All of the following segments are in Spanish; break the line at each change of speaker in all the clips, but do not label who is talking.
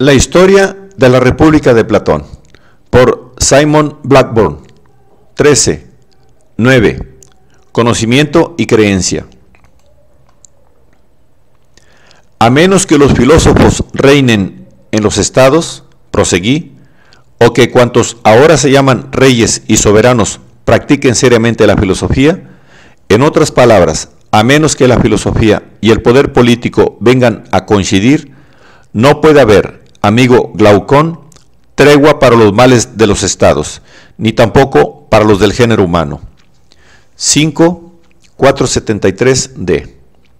La historia de la República de Platón, por Simon Blackburn. 13. 9. Conocimiento y creencia. A menos que los filósofos reinen en los estados, proseguí, o que cuantos ahora se llaman reyes y soberanos practiquen seriamente la filosofía, en otras palabras, a menos que la filosofía y el poder político vengan a coincidir, no puede haber, amigo Glaucón, tregua para los males de los estados, ni tampoco para los del género humano. 5, 473d.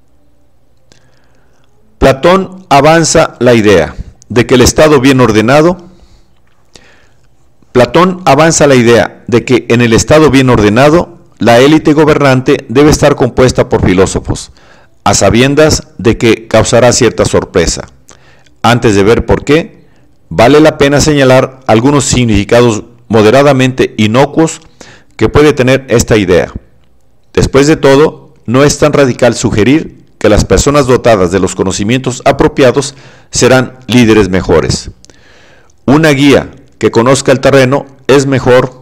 Platón avanza la idea de que el Estado bien ordenado, en el Estado bien ordenado, la élite gobernante debe estar compuesta por filósofos, a sabiendas de que causará cierta sorpresa. Antes de ver por qué, vale la pena señalar algunos significados moderadamente inocuos que puede tener esta idea. Después de todo, no es tan radical sugerir que las personas dotadas de los conocimientos apropiados serán líderes mejores. Un guía que conozca el terreno es mejor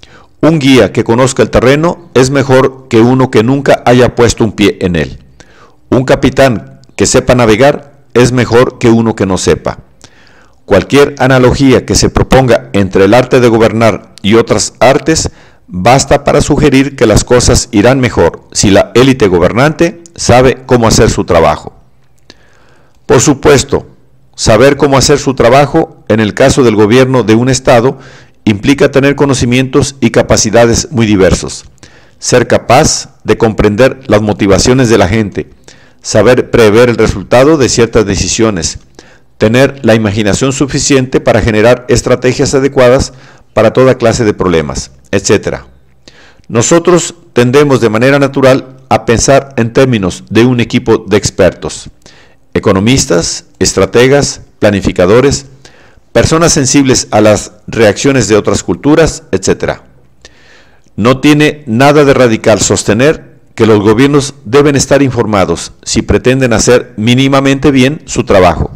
que uno que nunca haya puesto un pie en él. Un capitán que sepa navegar es mejor que uno que no sepa. Cualquier analogía que se proponga entre el arte de gobernar y otras artes basta para sugerir que las cosas irán mejor si la élite gobernante sabe cómo hacer su trabajo. Por supuesto, saber cómo hacer su trabajo en el caso del gobierno de un Estado implica tener conocimientos y capacidades muy diversos, ser capaz de comprender las motivaciones de la gente, saber prever el resultado de ciertas decisiones, tener la imaginación suficiente para generar estrategias adecuadas para toda clase de problemas, etc. Nosotros tendemos de manera natural a pensar en términos de un equipo de expertos, economistas, estrategas, planificadores, personas sensibles a las reacciones de otras culturas, etc. No tiene nada de radical sostener que los gobiernos deben estar informados si pretenden hacer mínimamente bien su trabajo.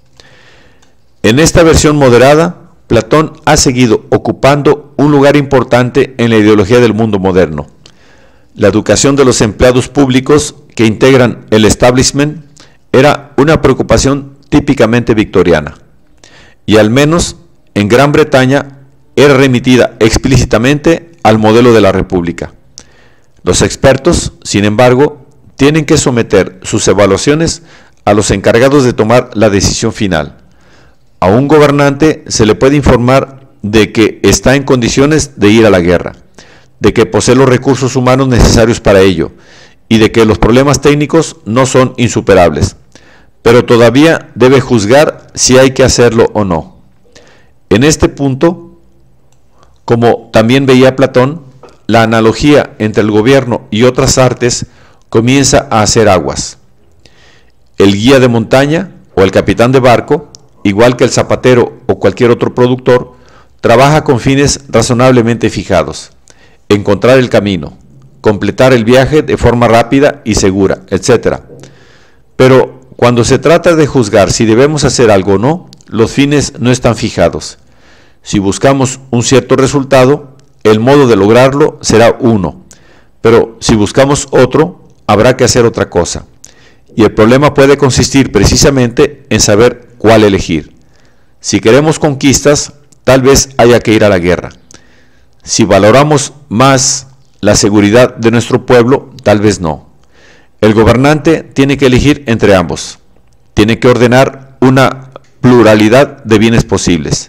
En esta versión moderada, Platón ha seguido ocupando un lugar importante en la ideología del mundo moderno. La educación de los empleados públicos que integran el establishment era una preocupación típicamente victoriana, y al menos en Gran Bretaña era remitida explícitamente al modelo de la República. Los expertos, sin embargo, tienen que someter sus evaluaciones a los encargados de tomar la decisión final. A un gobernante se le puede informar de que está en condiciones de ir a la guerra, de que posee los recursos humanos necesarios para ello y de que los problemas técnicos no son insuperables, pero todavía debe juzgar si hay que hacerlo o no. En este punto, como también veía Platón, la analogía entre el gobierno y otras artes comienza a hacer aguas. El guía de montaña o el capitán de barco, igual que el zapatero o cualquier otro productor, trabaja con fines razonablemente fijados: encontrar el camino, completar el viaje de forma rápida y segura, etc. Pero cuando se trata de juzgar si debemos hacer algo o no, los fines no están fijados. Si buscamos un cierto resultado, el modo de lograrlo será uno, pero si buscamos otro, habrá que hacer otra cosa. Y el problema puede consistir precisamente en saber cuál elegir. Si queremos conquistas, tal vez haya que ir a la guerra. Si valoramos más la seguridad de nuestro pueblo, tal vez no. El gobernante tiene que elegir entre ambos. Tiene que ordenar una pluralidad de bienes posibles.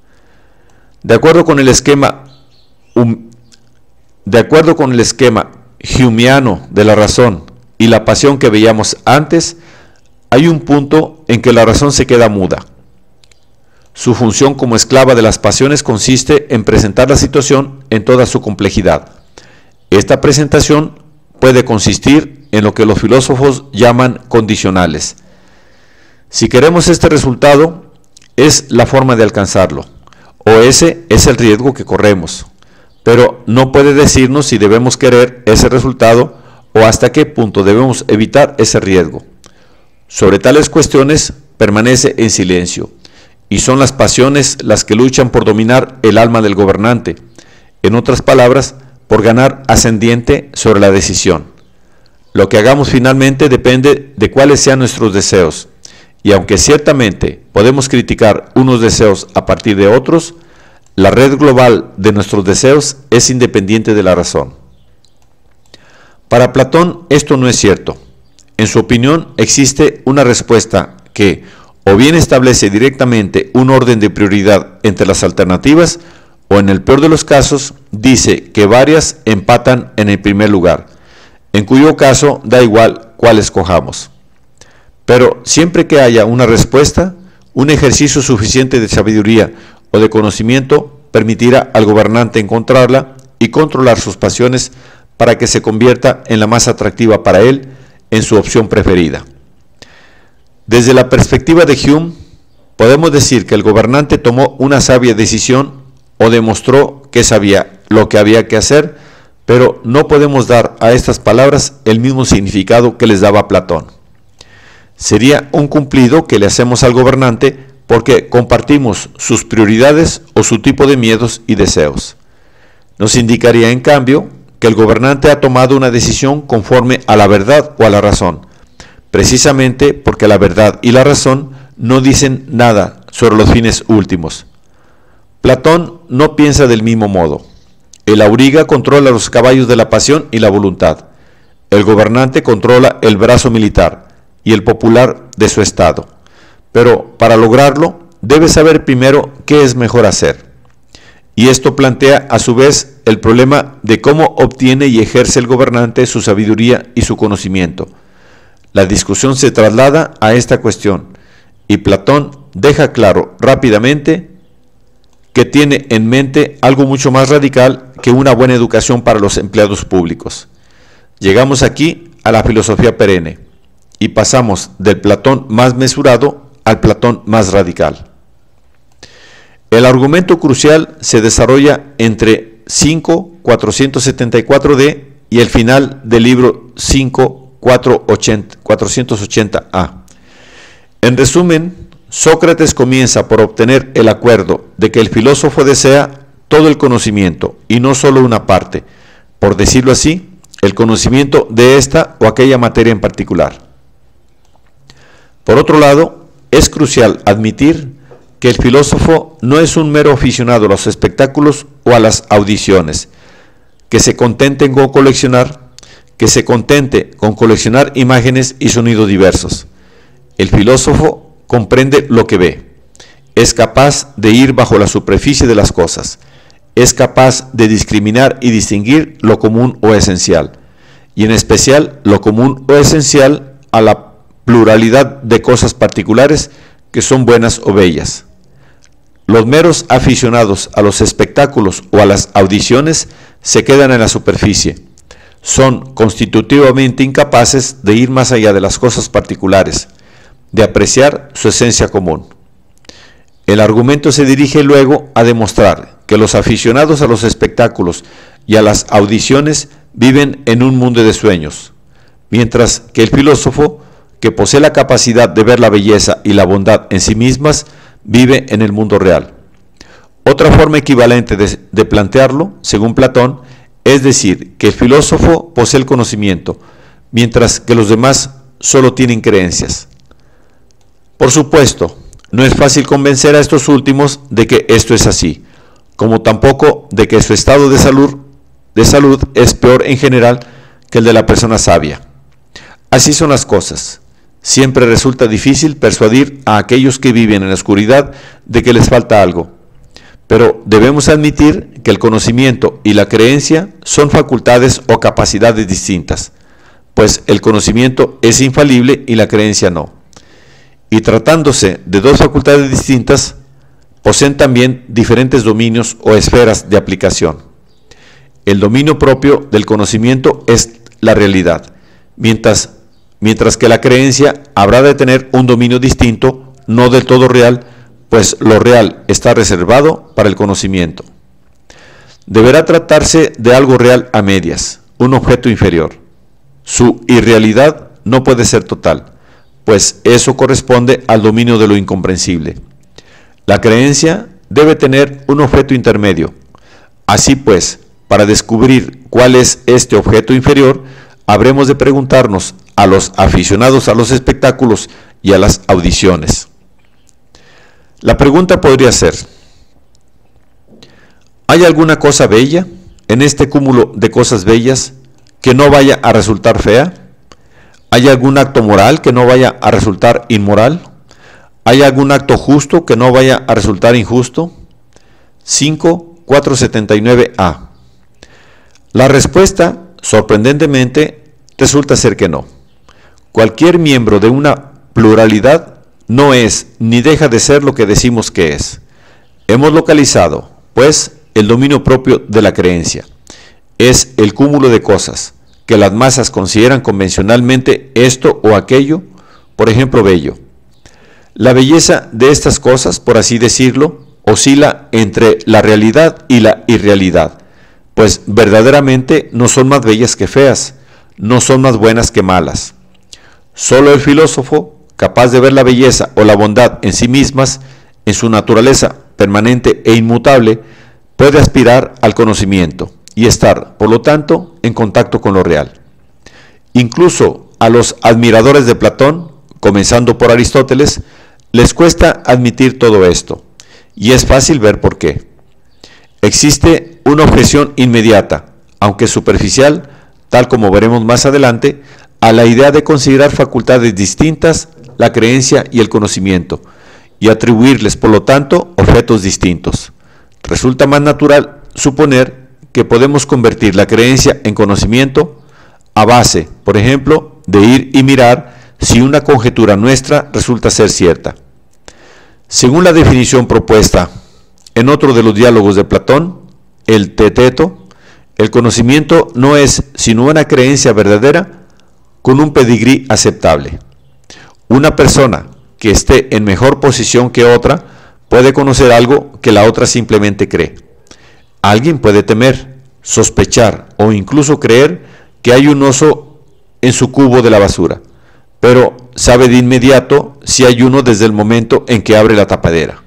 De acuerdo con el esquema humeano de la razón y la pasión que veíamos antes, hay un punto en que la razón se queda muda. Su función como esclava de las pasiones consiste en presentar la situación en toda su complejidad. Esta presentación puede consistir en lo que los filósofos llaman condicionales. Si queremos este resultado, es la forma de alcanzarlo, o ese es el riesgo que corremos, pero no puede decirnos si debemos querer ese resultado o hasta qué punto debemos evitar ese riesgo. Sobre tales cuestiones permanece en silencio y son las pasiones las que luchan por dominar el alma del gobernante, en otras palabras, por ganar ascendiente sobre la decisión. Lo que hagamos finalmente depende de cuáles sean nuestros deseos, y aunque ciertamente podemos criticar unos deseos a partir de otros, la red global de nuestros deseos es independiente de la razón. Para Platón esto no es cierto. En su opinión existe una respuesta que o bien establece directamente un orden de prioridad entre las alternativas, o en el peor de los casos dice que varias empatan en el primer lugar, en cuyo caso da igual cuál escojamos. Pero siempre que haya una respuesta, un ejercicio suficiente de sabiduría o de conocimiento permitirá al gobernante encontrarla y controlar sus pasiones para que se convierta en la más atractiva para él, en su opción preferida. Desde la perspectiva de Hume, podemos decir que el gobernante tomó una sabia decisión o demostró que sabía lo que había que hacer, pero no podemos dar a estas palabras el mismo significado que les daba Platón. Sería un cumplido que le hacemos al gobernante porque compartimos sus prioridades o su tipo de miedos y deseos. Nos indicaría, en cambio, que el gobernante ha tomado una decisión conforme a la verdad o a la razón, precisamente porque la verdad y la razón no dicen nada sobre los fines últimos. Platón no piensa del mismo modo. El auriga controla los caballos de la pasión y la voluntad. El gobernante controla el brazo militar y el popular de su estado. Pero para lograrlo, debe saber primero qué es mejor hacer. Y esto plantea a su vez el problema de cómo obtiene y ejerce el gobernante su sabiduría y su conocimiento. La discusión se traslada a esta cuestión, y Platón deja claro rápidamente que tiene en mente algo mucho más radical que una buena educación para los empleados públicos. Llegamos aquí a la filosofía perenne, y pasamos del Platón más mesurado al Platón más radical. El argumento crucial se desarrolla entre 5.474d y el final del libro 5.480a. En resumen, Sócrates comienza por obtener el acuerdo de que el filósofo desea todo el conocimiento y no solo una parte, por decirlo así, el conocimiento de esta o aquella materia en particular. Por otro lado, es crucial admitir que el filósofo no es un mero aficionado a los espectáculos o a las audiciones, que se contente con coleccionar imágenes y sonidos diversos. El filósofo comprende lo que ve, es capaz de ir bajo la superficie de las cosas, es capaz de discriminar y distinguir lo común o esencial, y en especial lo común o esencial a la pluralidad de cosas particulares que son buenas o bellas. Los meros aficionados a los espectáculos o a las audiciones se quedan en la superficie. Son constitutivamente incapaces de ir más allá de las cosas particulares, de apreciar su esencia común. El argumento se dirige luego a demostrar que los aficionados a los espectáculos y a las audiciones viven en un mundo de sueños, mientras que el filósofo, que posee la capacidad de ver la belleza y la bondad en sí mismas, vive en el mundo real. Otra forma equivalente de plantearlo, según Platón, es decir, que el filósofo posee el conocimiento, mientras que los demás solo tienen creencias. Por supuesto, no es fácil convencer a estos últimos de que esto es así, como tampoco de que su estado de salud es peor en general que el de la persona sabia. Así son las cosas. Siempre resulta difícil persuadir a aquellos que viven en la oscuridad de que les falta algo. Pero debemos admitir que el conocimiento y la creencia son facultades o capacidades distintas, pues el conocimiento es infalible y la creencia no. Y tratándose de dos facultades distintas, poseen también diferentes dominios o esferas de aplicación. El dominio propio del conocimiento es la realidad, mientras que la creencia habrá de tener un dominio distinto, no del todo real, pues lo real está reservado para el conocimiento. Deberá tratarse de algo real a medias, un objeto inferior. Su irrealidad no puede ser total, pues eso corresponde al dominio de lo incomprensible. La creencia debe tener un objeto intermedio. Así pues, para descubrir cuál es este objeto inferior, habremos de preguntarnos a los aficionados a los espectáculos y a las audiciones. La pregunta podría ser: ¿hay alguna cosa bella en este cúmulo de cosas bellas que no vaya a resultar fea? ¿Hay algún acto moral que no vaya a resultar inmoral? ¿Hay algún acto justo que no vaya a resultar injusto? 5.479a. La respuesta, sorprendentemente, resulta ser que no. Cualquier miembro de una pluralidad no es ni deja de ser lo que decimos que es. Hemos localizado, pues, el dominio propio de la creencia. Es el cúmulo de cosas que las masas consideran convencionalmente esto o aquello, por ejemplo, bello. La belleza de estas cosas, por así decirlo, oscila entre la realidad y la irrealidad, pues verdaderamente no son más bellas que feas, no son más buenas que malas. Solo el filósofo, capaz de ver la belleza o la bondad en sí mismas, en su naturaleza permanente e inmutable, puede aspirar al conocimiento y estar, por lo tanto, en contacto con lo real. Incluso a los admiradores de Platón, comenzando por Aristóteles, les cuesta admitir todo esto, y es fácil ver por qué. Existe una objeción inmediata, aunque superficial, tal como veremos más adelante, a la idea de considerar facultades distintas la creencia y el conocimiento, y atribuirles, por lo tanto, objetos distintos. Resulta más natural suponer que podemos convertir la creencia en conocimiento a base, por ejemplo, de ir y mirar si una conjetura nuestra resulta ser cierta. Según la definición propuesta en otro de los diálogos de Platón, el Teteto, el conocimiento no es sino una creencia verdadera con un pedigrí aceptable. Una persona que esté en mejor posición que otra puede conocer algo que la otra simplemente cree. Alguien puede temer, sospechar o incluso creer que hay un oso en su cubo de la basura, pero sabe de inmediato si hay uno desde el momento en que abre la tapadera.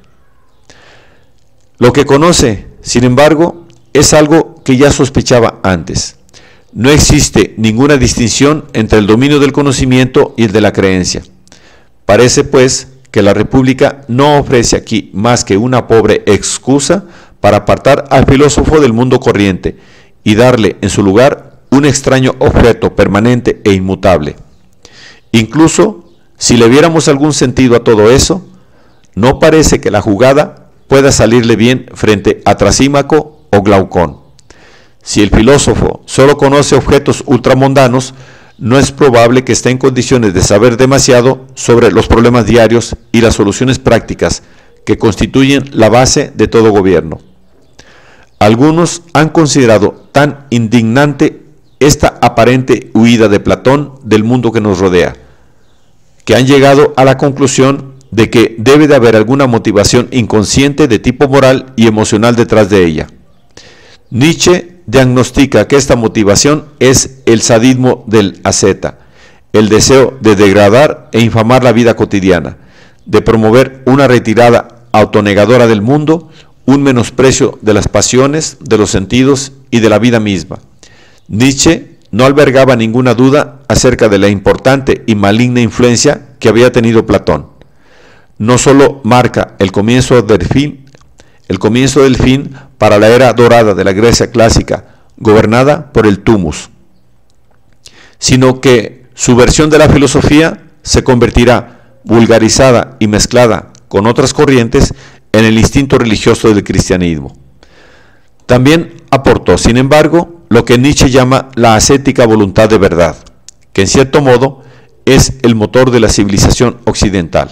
Lo que conoce, sin embargo, es algo que ya sospechaba antes. No existe ninguna distinción entre el dominio del conocimiento y el de la creencia. Parece, pues, que la República no ofrece aquí más que una pobre excusa para apartar al filósofo del mundo corriente y darle en su lugar un extraño objeto permanente e inmutable. Incluso, si le viéramos algún sentido a todo eso, no parece que la jugada pueda salirle bien frente a Trasímaco o Glaucón. Si el filósofo solo conoce objetos ultramundanos, no es probable que esté en condiciones de saber demasiado sobre los problemas diarios y las soluciones prácticas que constituyen la base de todo gobierno. Algunos han considerado tan indignante esta aparente huida de Platón del mundo que nos rodea, que han llegado a la conclusión de que debe de haber alguna motivación inconsciente de tipo moral y emocional detrás de ella. Nietzsche diagnostica que esta motivación es el sadismo del asceta, el deseo de degradar e infamar la vida cotidiana, de promover una retirada autonegadora del mundo, un menosprecio de las pasiones, de los sentidos y de la vida misma. Nietzsche no albergaba ninguna duda acerca de la importante y maligna influencia que había tenido Platón. No solo marca el comienzo del fin para la era dorada de la Grecia clásica, gobernada por el Tumus, sino que su versión de la filosofía se convertirá, vulgarizada y mezclada con otras corrientes, en el instinto religioso del cristianismo. También aportó, sin embargo, lo que Nietzsche llama la ascética voluntad de verdad, que en cierto modo es el motor de la civilización occidental.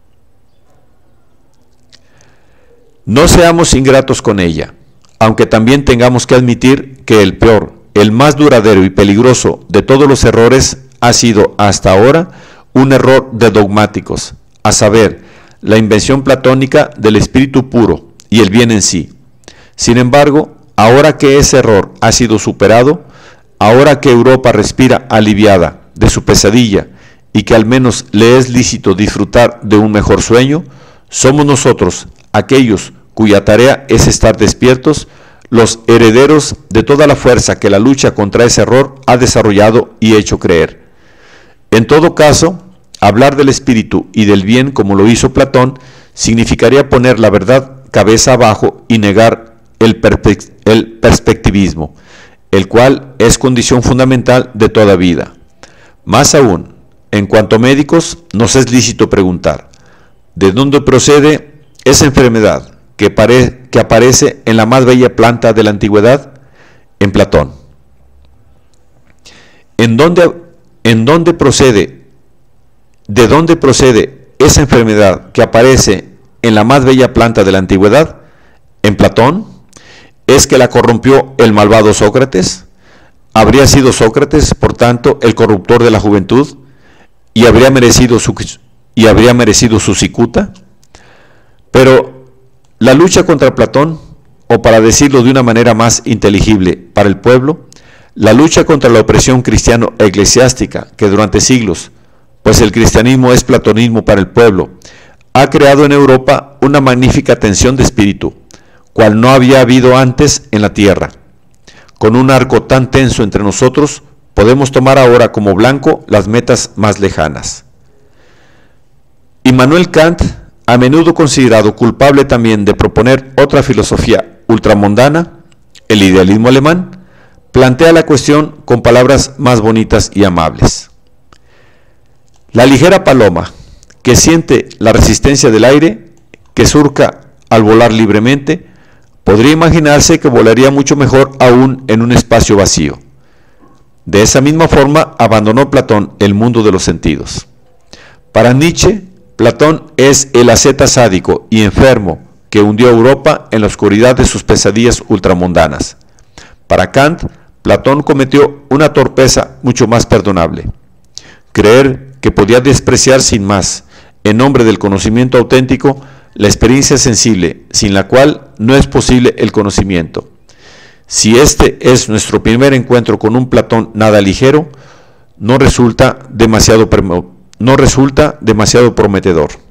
No seamos ingratos con ella, aunque también tengamos que admitir que el peor, el más duradero y peligroso de todos los errores ha sido hasta ahora un error de dogmáticos, a saber, la invención platónica del espíritu puro y el bien en sí. Sin embargo, ahora que ese error ha sido superado, ahora que Europa respira aliviada de su pesadilla y que al menos le es lícito disfrutar de un mejor sueño, somos nosotros, aquellos cuya tarea es estar despiertos, los herederos de toda la fuerza que la lucha contra ese error ha desarrollado y hecho creer. En todo caso, hablar del espíritu y del bien como lo hizo Platón significaría poner la verdad cabeza abajo y negar el perspectivismo, el cual es condición fundamental de toda vida. Más aún, en cuanto a médicos, nos es lícito preguntar, ¿de dónde procede esa enfermedad que aparece en la más bella planta de la antigüedad? En Platón. ¿De dónde procede esa enfermedad que aparece en la más bella planta de la antigüedad? En Platón. ¿Es que la corrompió el malvado Sócrates? ¿Habría sido Sócrates, por tanto, el corruptor de la juventud y habría merecido su cicuta? Pero la lucha contra Platón, o para decirlo de una manera más inteligible para el pueblo, la lucha contra la opresión cristiano-eclesiástica que durante siglos, pues el cristianismo es platonismo para el pueblo, ha creado en Europa una magnífica tensión de espíritu, cual no había habido antes en la tierra. Con un arco tan tenso entre nosotros, podemos tomar ahora como blanco las metas más lejanas. Immanuel Kant, a menudo considerado culpable también de proponer otra filosofía ultramundana, el idealismo alemán, plantea la cuestión con palabras más bonitas y amables. La ligera paloma, que siente la resistencia del aire, que surca al volar libremente, podría imaginarse que volaría mucho mejor aún en un espacio vacío. De esa misma forma abandonó Platón el mundo de los sentidos. Para Nietzsche, Platón es el asceta sádico y enfermo que hundió a Europa en la oscuridad de sus pesadillas ultramundanas. Para Kant, Platón cometió una torpeza mucho más perdonable: creer que podía despreciar sin más, en nombre del conocimiento auténtico, la experiencia sensible, sin la cual no es posible el conocimiento. Si este es nuestro primer encuentro con un Platón nada ligero, no resulta demasiado prometedor.